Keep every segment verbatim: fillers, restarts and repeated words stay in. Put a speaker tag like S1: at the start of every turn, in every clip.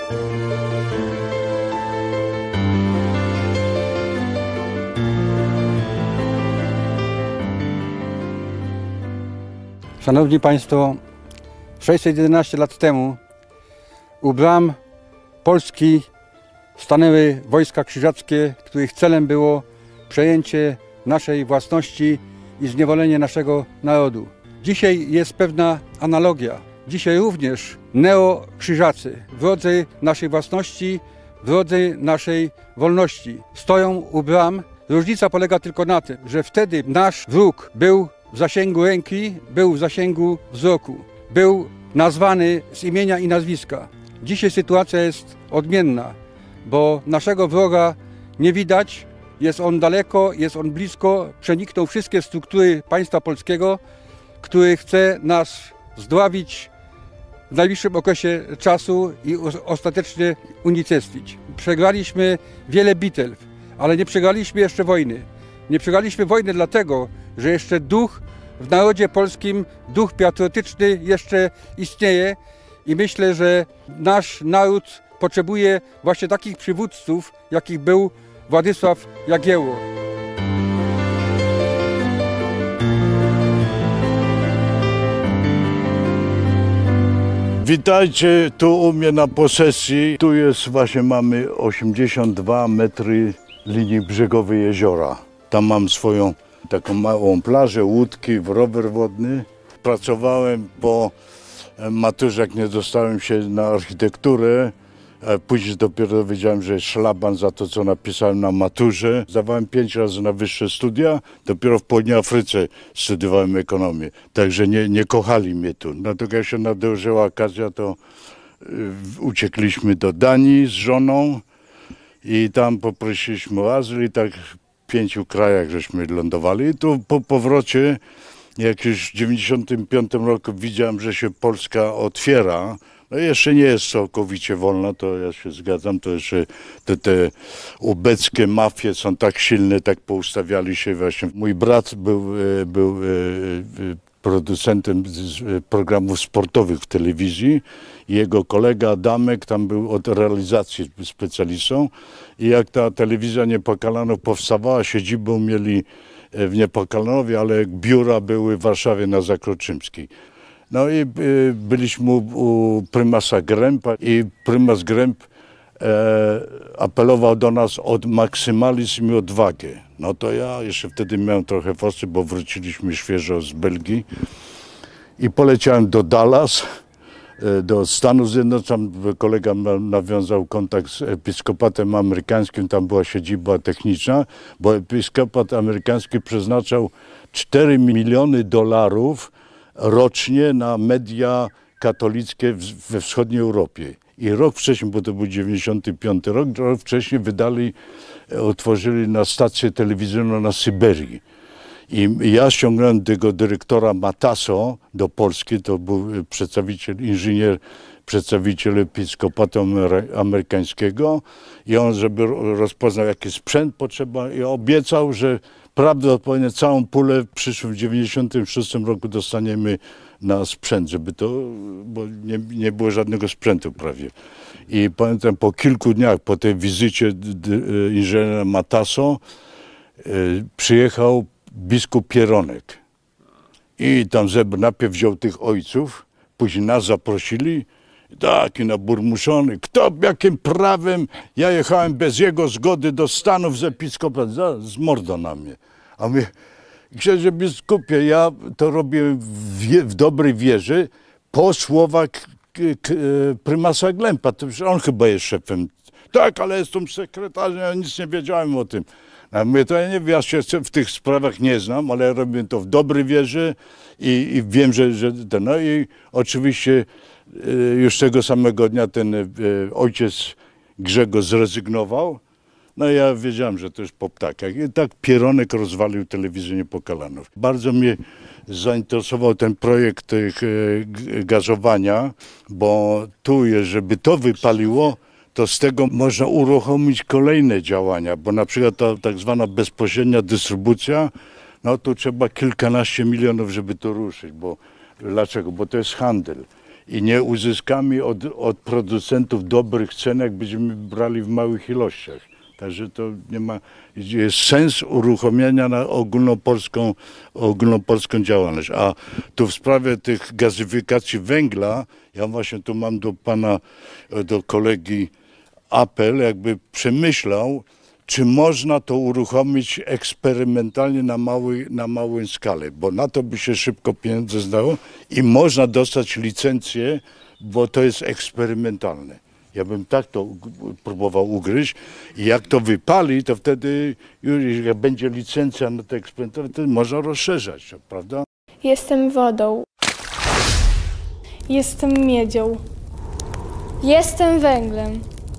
S1: Szanowni Państwo, sześćset jedenaście lat temu u bram Polski stanęły wojska krzyżackie, których celem było przejęcie naszej własności i zniewolenie naszego narodu. Dzisiaj jest pewna analogia. Dzisiaj również neokrzyżacy, wrodzy naszej własności, wrodzy naszej wolności, stoją u bram. Różnica polega tylko na tym, że wtedy nasz wróg był w zasięgu ręki, był w zasięgu wzroku, był nazwany z imienia i nazwiska. Dzisiaj sytuacja jest odmienna, bo naszego wroga nie widać, jest on daleko, jest on blisko, przeniknął wszystkie struktury państwa polskiego, który chce nas zdławić w najbliższym okresie czasu i ostatecznie unicestwić. Przegraliśmy wiele bitew, ale nie przegraliśmy jeszcze wojny. Nie przegraliśmy wojny dlatego, że jeszcze duch w narodzie polskim, duch patriotyczny jeszcze istnieje i myślę, że nasz naród potrzebuje właśnie takich przywódców, jakich był Władysław Jagiełło.
S2: Witajcie tu u mnie na posesji. Tu jest właśnie, mamy osiemdziesiąt dwa metry linii brzegowej jeziora. Tam mam swoją taką małą plażę, łódki, rower wodny. Pracowałem po maturze, jak nie dostałem się na architekturę. Później dopiero dowiedziałem, że jest szlaban za to, co napisałem na maturze. Zdawałem pięć razy na wyższe studia, dopiero w południej Afryce studiowałem ekonomię. Także nie, nie kochali mnie tu. Dlatego jak się nadarzyła okazja, to uciekliśmy do Danii z żoną i tam poprosiliśmy o azyl i tak w pięciu krajach żeśmy lądowali. I tu po powrocie, jak już w dziewięćdziesiątym piątym roku widziałem, że się Polska otwiera, no jeszcze nie jest całkowicie wolna, to ja się zgadzam, to jeszcze te, te ubeckie mafie są tak silne, tak poustawiali się właśnie. Mój brat był, był producentem programów sportowych w telewizji i jego kolega Adamek tam był od realizacji specjalistą i jak ta telewizja Niepokalanów powstawała, siedzibę mieli w Niepokalanowie, ale biura były w Warszawie na Zakroczymskiej. No i byliśmy u, u prymasa Grępa i prymas Gręb e, apelował do nas o maksymalizm i odwagę. No to ja jeszcze wtedy miałem trochę forsy, bo wróciliśmy świeżo z Belgii i poleciałem do Dallas, e, do Stanów Zjednoczonych. Kolega nawiązał kontakt z episkopatem amerykańskim, tam była siedziba techniczna, bo episkopat amerykański przeznaczał cztery miliony dolarów rocznie na media katolickie we wschodniej Europie. I rok wcześniej, bo to był dziewięćdziesiąty piąty rok, rok wcześniej wydali, otworzyli na stację telewizyjną na Syberii. I ja ściągnąłem tego dyrektora Mataso do Polski, to był przedstawiciel, inżynier, przedstawiciel episkopatu amerykańskiego i on, żeby rozpoznał, jaki sprzęt potrzeba, i obiecał, że prawdopodobnie całą pulę w przyszłym dziewięćdziesiątym szóstym roku dostaniemy na sprzęt, żeby to, bo nie, nie było żadnego sprzętu prawie. I pamiętam, po kilku dniach po tej wizycie inżyniera Mataso przyjechał biskup Pieronek i tam zebrał, najpierw wziął tych ojców, później nas zaprosili, taki naburmuszony, kto, jakim prawem, ja jechałem bez jego zgody do Stanów z episkopatem, z mordą na mnie. A my, księże biskupie, ja to robię w, w dobrej wierze po słowach prymasa Glępa, to on chyba jest szefem. Tak, ale jestem sekretarzem, ja nic nie wiedziałem o tym. A mówię, to ja nie wiem, ja się w tych sprawach nie znam, ale robię to w dobrej wierze i, i wiem, że, że to, no i oczywiście już tego samego dnia ten ojciec Grzegorz zrezygnował. No ja wiedziałem, że to już po ptakach. I tak Pieronek rozwalił telewizję Niepokalanów. Bardzo mnie zainteresował ten projekt tych gazowania, bo tu, żeby to wypaliło, to z tego można uruchomić kolejne działania, bo na przykład ta tak zwana bezpośrednia dystrybucja, no tu trzeba kilkanaście milionów, żeby to ruszyć. Bo, dlaczego? Bo to jest handel. i nie uzyskamy od, od producentów dobrych cen, jak będziemy brali w małych ilościach. Także to nie ma, jest sens uruchomienia na ogólnopolską, ogólnopolską działalność. A tu w sprawie tych gazyfikacji węgla, ja właśnie tu mam do pana, do kolegi apel, jakby przemyślał, czy można to uruchomić eksperymentalnie na, mały, na małą skalę, bo na to by się szybko pieniądze zdało i można dostać licencję, bo to jest eksperymentalne. Ja bym tak to próbował ugryźć i jak to wypali, to wtedy już jak będzie licencja na te eksperymenty, to można rozszerzać, prawda?
S3: Jestem wodą. Jestem miedzią. Jestem węglem.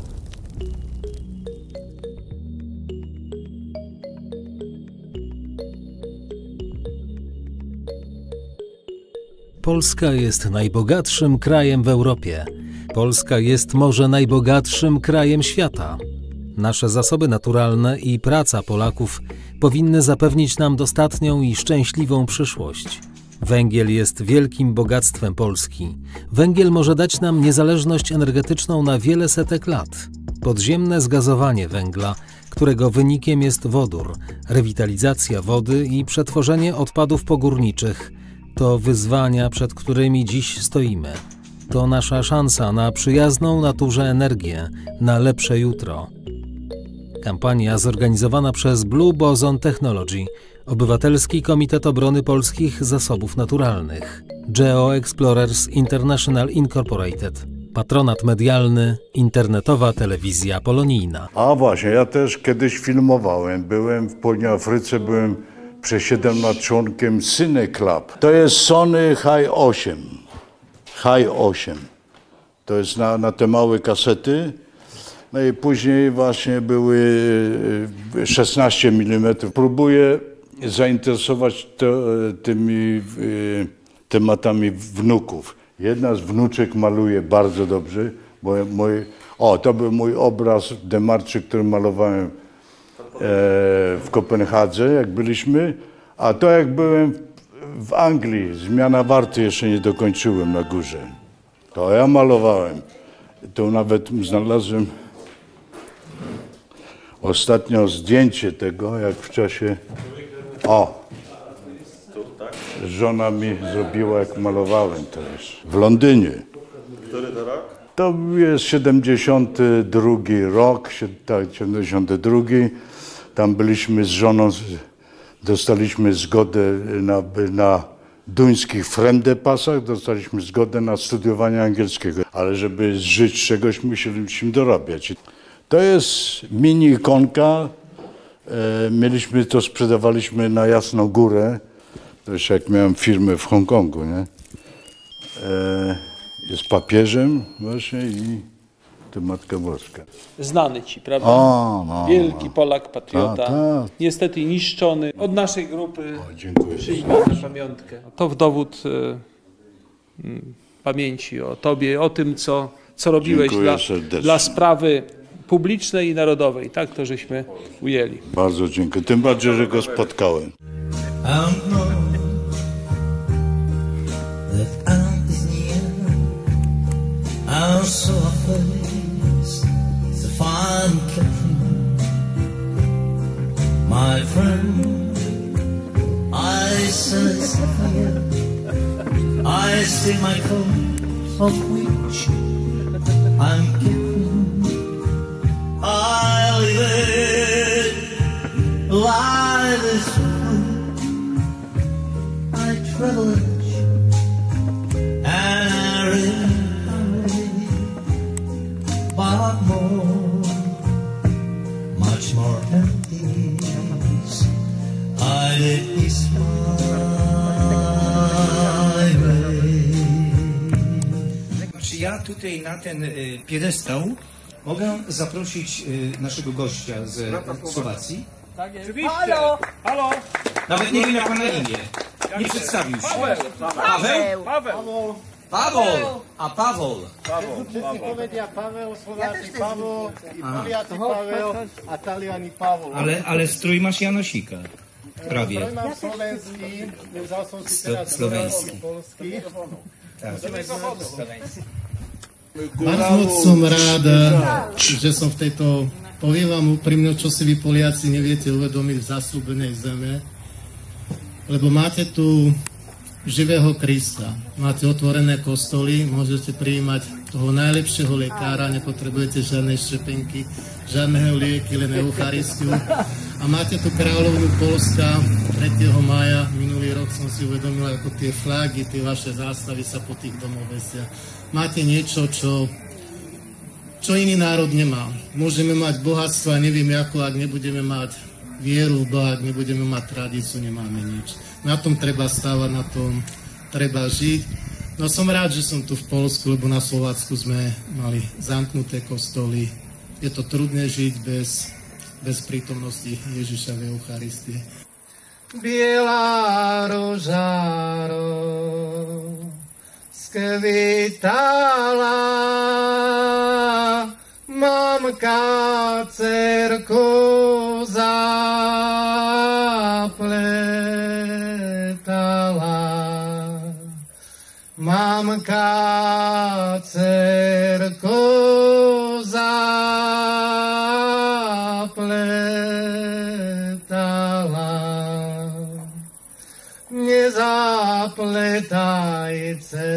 S4: Polska jest najbogatszym krajem w Europie. Polska jest może najbogatszym krajem świata. Nasze zasoby naturalne i praca Polaków powinny zapewnić nam dostatnią i szczęśliwą przyszłość. Węgiel jest wielkim bogactwem Polski. Węgiel może dać nam niezależność energetyczną na wiele setek lat. Podziemne zgazowanie węgla, którego wynikiem jest wodór, rewitalizacja wody i przetworzenie odpadów pogórniczych, to wyzwania, przed którymi dziś stoimy. To nasza szansa na przyjazną naturze energię, na lepsze jutro. Kampania zorganizowana przez Blue Boson Technology, Obywatelski Komitet Obrony Polskich Zasobów Naturalnych, Geo Explorers International Incorporated, patronat medialny, internetowa telewizja polonijna.
S2: A właśnie, ja też kiedyś filmowałem, byłem w Południowej Afryce, byłem przez siedem lat członkiem Cine Club. To jest Sony Hi osiem. Hi osiem. To jest na, na te małe kasety. No i później właśnie były szesnaście milimetrów. Próbuję zainteresować to, tymi y, tematami wnuków. Jedna z wnuczek maluje bardzo dobrze. Bo mój, o, to był mój obraz Demarczy, który malowałem e, w Kopenhadze, jak byliśmy. A to jak byłem w Anglii, zmiana warty jeszcze nie dokończyłem na górze. To ja malowałem. To nawet znalazłem ostatnio zdjęcie tego, jak w czasie... O! Żona mi zrobiła, jak malowałem teraz. W Londynie.
S5: Który to rok?
S2: To jest siedemdziesiąty drugi rok, tak, siedemdziesiąty drugi. Tam byliśmy z żoną, dostaliśmy zgodę na, na duńskich fremdepasach, dostaliśmy zgodę na studiowanie angielskiego. Ale żeby żyć z czegoś, musieliśmy dorabiać. To jest mini ikonka. E, mieliśmy to, sprzedawaliśmy na Jasną Górę. To jeszcze jak miałem firmę w Hongkongu, nie? E, jest papieżem właśnie i to Matka Boska.
S6: Znany ci, prawda?
S2: O, no,
S6: Wielki
S2: no.
S6: Polak, patriota.
S2: A, tak.
S6: Niestety niszczony. Od naszej grupy
S2: O, dziękuję.
S6: przyjmę na pamiątkę. To w dowód y, y, pamięci o tobie, o tym, co, co robiłeś
S2: Dziękuję
S6: dla,
S2: serdecznie.
S6: dla sprawy publicznej i narodowej. Tak to żeśmy ujęli.
S2: Bardzo dziękuję. Tym bardziej, że go spotkałem.
S7: I know that I'm is near. Our surface is a fine country. My friend, I sense the fire. I see my coat of which I'm careful. I live it, life is I travel and I hurry, but more, much more empty. I live this my way.
S8: Znaczy ja tutaj na ten y, piedestał mogę zaprosić y, naszego gościa z Słowacji.
S6: Tak jest. Oczywiście. Halo! Halo!
S8: Nawet nie wiem jak pana imię. Nie przedstawił się.
S6: Paweł! Paweł!
S8: Paweł! A Paweł!
S9: Powiedział Paweł, Słowacji Paweł, i Poliacy Paweł, a Taliani Paweł.
S8: Ale, ale strój masz Janosika. Prawie.
S9: Mam słowenski, więc są si teraz
S8: Słowenski.
S9: polski. Bardzo moc som ráda, že som v tejto, poviem vám úprimne, čo si vy Poliaci neviete uvedomiť v zasľúbenej zeme, lebo máte tu živého Krista, máte otvorené kostoly, môžete prijímať toho najlepšieho lekára, nepotrebujete žiadne ščepenky, žiadneho lieky, len Eucharistiu. A máte tu kráľovnu Polska, tretieho mája minulý rok som si uvedomil, ako tie flagy, tie vaše zástavy sa po tých domoch vesia. Máte niečo, čo, čo iný národ nemá. Môžeme mať bohatstvo a neviem ako, ak nebudeme mať vieru v Boha, ak nebudeme mať tradíciu, nemáme nič. Na tom treba stávať, na tom treba žiť. No som rád, že som tu v Poľsku, lebo na Slovácku sme mali zamknuté kostoly. Je to trudné žiť bez, bez prítomnosti Ježiša v Eucharistii. Biela rožáro skvitala, mamka cerku zapletala. Mamka cerku zapletala. Nezapletajce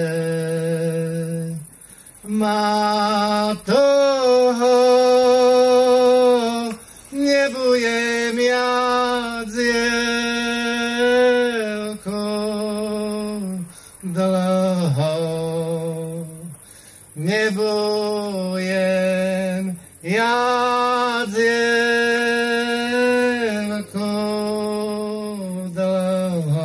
S9: ma toho, nebudem ja dielko dlho, nebudem ja dielko dlho.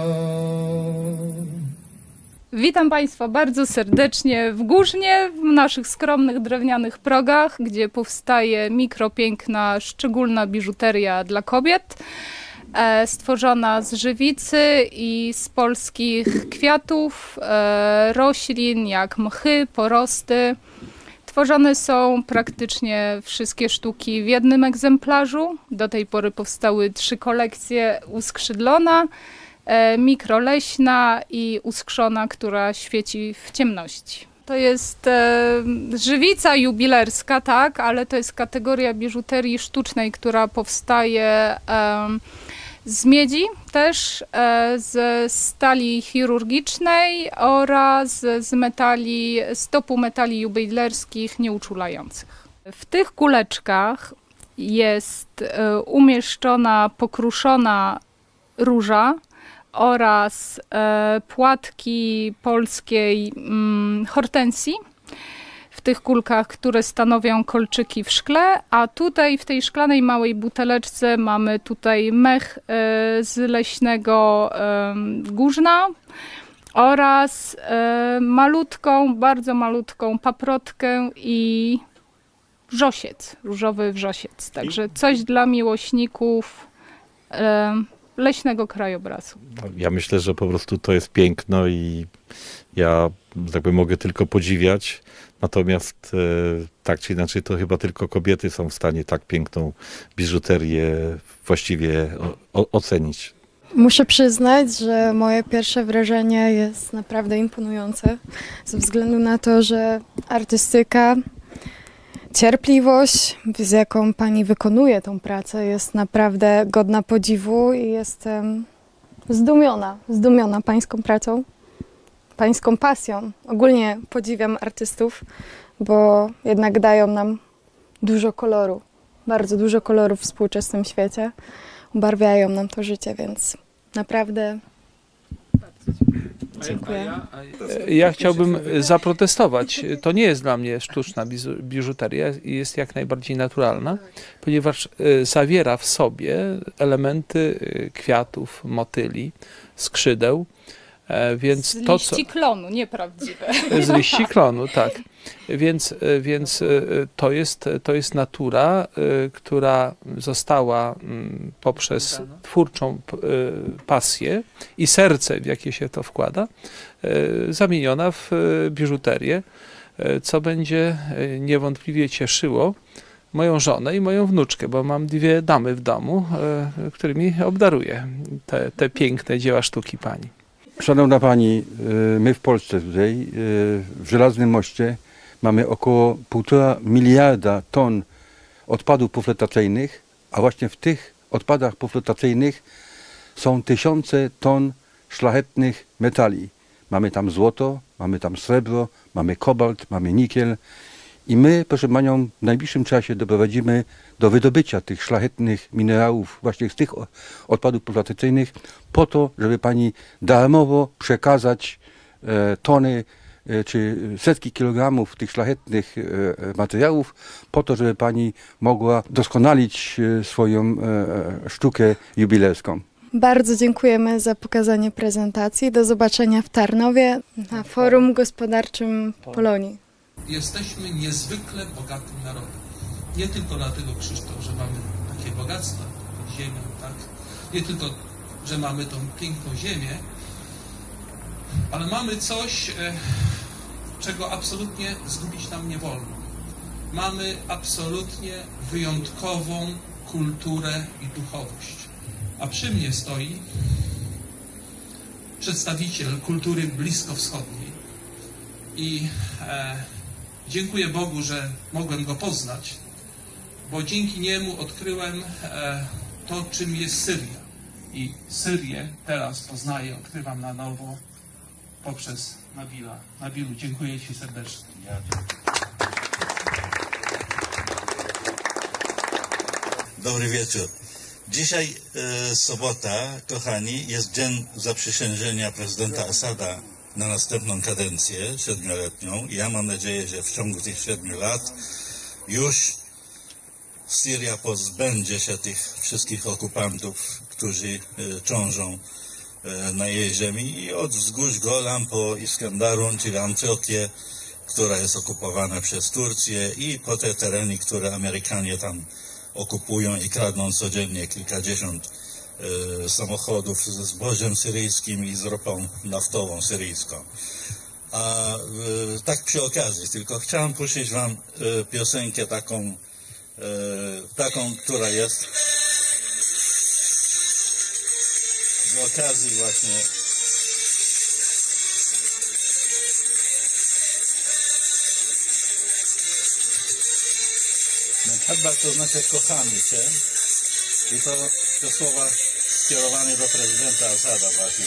S5: Witam Państwa bardzo serdecznie w Górznie, w naszych skromnych drewnianych progach, gdzie powstaje mikropiękna, szczególna biżuteria dla kobiet, e, stworzona z żywicy i z polskich kwiatów, e, roślin jak mchy, porosty. Tworzone są praktycznie wszystkie sztuki w jednym egzemplarzu. Do tej pory powstały trzy kolekcje: uskrzydlona, mikroleśna i uskrzona, która świeci w ciemności. To jest e, żywica jubilerska, tak, ale to jest kategoria biżuterii sztucznej, która powstaje e, z miedzi też, e, z stali chirurgicznej oraz z metali, stopu metali jubilerskich nieuczulających. W tych kuleczkach jest e, umieszczona pokruszona róża oraz e, płatki polskiej mm, hortensji w tych kulkach, które stanowią kolczyki w szkle, a tutaj w tej szklanej małej buteleczce mamy tutaj mech e, z leśnego e, Górzna oraz e, malutką, bardzo malutką paprotkę i wrzosiec, różowy wrzosiec. Także coś dla miłośników e, leśnego krajobrazu.
S10: Ja myślę, że po prostu to jest piękno i ja jakby mogę tylko podziwiać. Natomiast e, tak czy inaczej to chyba tylko kobiety są w stanie tak piękną biżuterię właściwie o, o, ocenić.
S11: Muszę przyznać, że moje pierwsze wrażenie jest naprawdę imponujące ze względu na to, że artystyka, cierpliwość, z jaką pani wykonuje tą pracę, jest naprawdę godna podziwu i jestem zdumiona, zdumiona pańską pracą, pańską pasją. Ogólnie podziwiam artystów, bo jednak dają nam dużo koloru, bardzo dużo koloru w współczesnym świecie, ubarwiają nam to życie, więc naprawdę dziękuję.
S6: Ja chciałbym zaprotestować. To nie jest dla mnie sztuczna biżuteria, jest jak najbardziej naturalna, ponieważ zawiera w sobie elementy kwiatów, motyli, skrzydeł. Więc
S5: z
S6: to,
S5: liści
S6: co...
S5: klonu, nieprawdziwe.
S6: Z liści klonu, tak. Więc, więc to, jest, to jest natura, która została poprzez twórczą pasję i serce, w jakie się to wkłada, zamieniona w biżuterię, co będzie niewątpliwie cieszyło moją żonę i moją wnuczkę, bo mam dwie damy w domu, którymi obdaruję te, te piękne dzieła sztuki pani.
S1: Szanowna Pani, my w Polsce tutaj, w Żelaznym Moście, mamy około półtora miliarda ton odpadów pofletacyjnych, a właśnie w tych odpadach pofletacyjnych są tysiące ton szlachetnych metali. Mamy tam złoto, mamy tam srebro, mamy kobalt, mamy nikiel i my, proszę Panią, w najbliższym czasie doprowadzimy do wydobycia tych szlachetnych minerałów właśnie z tych odpadów pofletacyjnych po to, żeby Pani darmowo przekazać e, tony e, czy setki kilogramów tych szlachetnych e, materiałów po to, żeby Pani mogła doskonalić e, swoją e, sztukę jubilerską.
S11: Bardzo dziękujemy za pokazanie prezentacji. Do zobaczenia w Tarnowie na Forum Gospodarczym Polonii.
S12: Jesteśmy niezwykle bogatym narodem. Nie tylko dlatego, Krzysztof, że mamy takie bogactwa pod ziemią, tak? Nie tylko, że mamy tą piękną ziemię, ale mamy coś, czego absolutnie zgubić nam nie wolno. Mamy absolutnie wyjątkową kulturę i duchowość. A przy mnie stoi przedstawiciel kultury bliskowschodniej. I e, dziękuję Bogu, że mogłem go poznać, bo dzięki niemu odkryłem e, to, czym jest Syria. I Syrię teraz poznaję, odkrywam na nowo poprzez Nabila. Nabilu, dziękuję Ci serdecznie.
S13: Dobry wieczór. Dzisiaj e, sobota, kochani, jest dzień zaprzysiężenia prezydenta Asada na następną kadencję siedmioletnią i ja mam nadzieję, że w ciągu tych siedmiu lat już Syria pozbędzie się tych wszystkich okupantów, którzy e, ciążą e, na jej ziemi i od wzgórz Golan po Iskenderun, czyli Antiochię, która jest okupowana przez Turcję i po te tereny, które Amerykanie tam okupują i kradną codziennie kilkadziesiąt e, samochodów ze zbożem syryjskim i z ropą naftową syryjską. A e, tak przy okazji, tylko chciałem puścić wam e, piosenkę taką, e, taką, która jest z okazji właśnie Hadbar to znaczy kochamy Cię i to, te słowa skierowane do prezydenta Asada właśnie.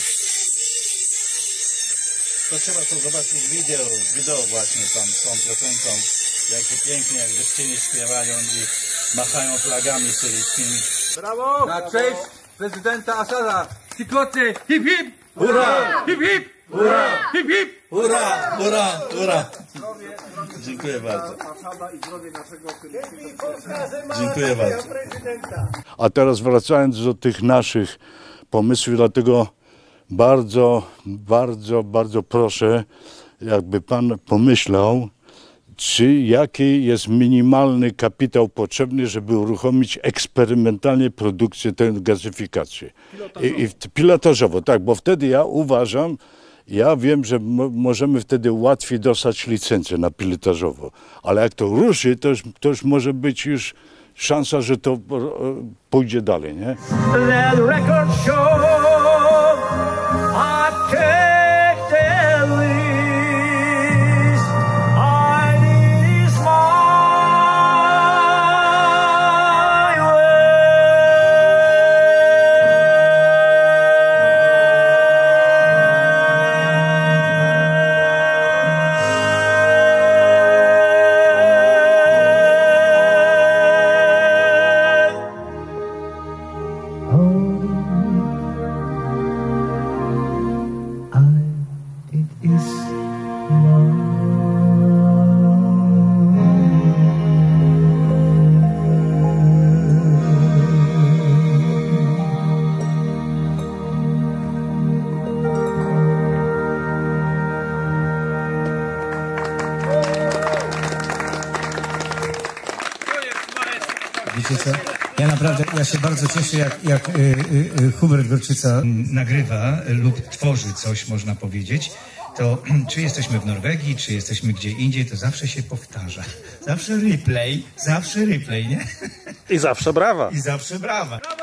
S13: To trzeba to zobaczyć wideo, wideo właśnie tam z tą piosenką, jak pięknie, jak dziewczyny śpiewają i machają flagami syryjskimi.
S14: Brawo! Na cześć prezydenta Asada! Trzykrotnie hip hip! Hurra! Hip hip! Hurra! Hip hip!
S13: Hurra! Hurra! Hurra! Dziękuję bardzo. Dziękuję bardzo.
S2: A teraz wracając do tych naszych pomysłów, dlatego bardzo, bardzo, bardzo proszę, jakby Pan pomyślał, czy jaki jest minimalny kapitał potrzebny, żeby uruchomić eksperymentalnie produkcję tej gazyfikacji. I, i pilotażowo, tak, bo wtedy ja uważam, ja wiem, że możemy wtedy łatwiej dostać licencję na pilotażowo, ale jak to ruszy, to już, to już może być już szansa, że to pójdzie dalej, nie?
S7: Let the record show I take the least. I is my
S8: Wiecie co? Ja naprawdę, ja się bardzo cieszę, jak, jak y, y, Hubert Górczyca nagrywa lub tworzy coś, można powiedzieć, to czy jesteśmy w Norwegii, czy jesteśmy gdzie indziej, to zawsze się powtarza. Zawsze replay, zawsze replay, nie?
S15: I zawsze brawa.
S8: I zawsze brawa.